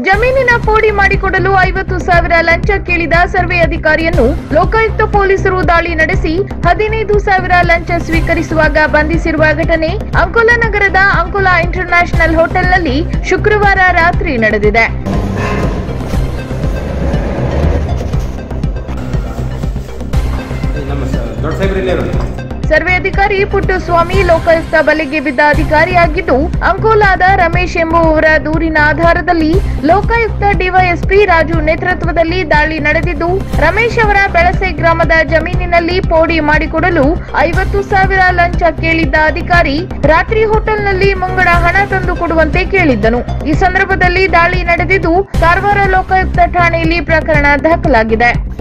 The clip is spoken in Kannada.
ಜಮೀನಿನ ಪೋಡಿ ಮಾಡಿಕೊಡಲು 50,000 ಲಂಚ ಕೇಳಿದ ಸರ್ವೆ ಅಧಿಕಾರಿಯನ್ನು ಲೋಕಾಯುಕ್ತ ಪೊಲೀಸರು ದಾಳಿ ನಡೆಸಿ 15,000 ಲಂಚ ಸ್ವೀಕರಿಸುವಾಗ ಬಂಧಿಸಿರುವ ಘಟನೆ ಅಂಕೋಲಾ ನಗರದ ಅಂಕೋಲಾ ಇಂಟರ್ನ್ಯಾಷನಲ್ ಹೋಟೆಲ್ನಲ್ಲಿ ಶುಕ್ರವಾರ ರಾತ್ರಿ ನಡೆದಿದೆ. ಸರ್ವೆ ಅಧಿಕಾರಿ ಪುಟ್ಟಸ್ವಾಮಿ ಲೋಕಾಯುಕ್ತ ಬಲೆಗೆ ಬಿದ್ದ ಅಧಿಕಾರಿಯಾಗಿದ್ದು, ಅಂಕೋಲಾದ ರಮೇಶ್ ಎಂಬುವವರ ದೂರಿನ ಆಧಾರದಲ್ಲಿ ಲೋಕಾಯುಕ್ತ ಡಿವೈಎಸ್ಪಿ ರಾಜು ನೇತೃತ್ವದಲ್ಲಿ ದಾಳಿ ನಡೆದಿದ್ದು, ರಮೇಶ್ ಅವರ ಬೆಳಸೆ ಗ್ರಾಮದ ಜಮೀನಿನಲ್ಲಿ ಪೋಡಿ ಮಾಡಿಕೊಡಲು 50,000 ಲಂಚ ಕೇಳಿದ್ದ ಅಧಿಕಾರಿ ರಾತ್ರಿ ಹೋಟೆಲ್ನಲ್ಲಿ ಮುಂಗಡ ಹಣ ತಂದು ಕೊಡುವಂತೆ ಕೇಳಿದ್ದನು. ಈ ಸಂದರ್ಭದಲ್ಲಿ ದಾಳಿ ನಡೆದಿದ್ದು, ಕಾರವಾರ ಲೋಕಾಯುಕ್ತ ಠಾಣೆಯಲ್ಲಿ ಪ್ರಕರಣ ದಾಖಲಾಗಿದೆ.